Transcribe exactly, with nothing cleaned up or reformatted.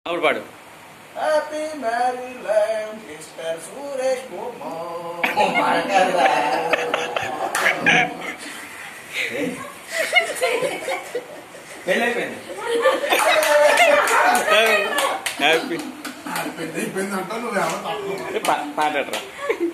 और पाड़ो happy Maryland mister Suresh Kumar पहले पहले हैप्पी పెద్ద అయిపోయింది అంటాను పాట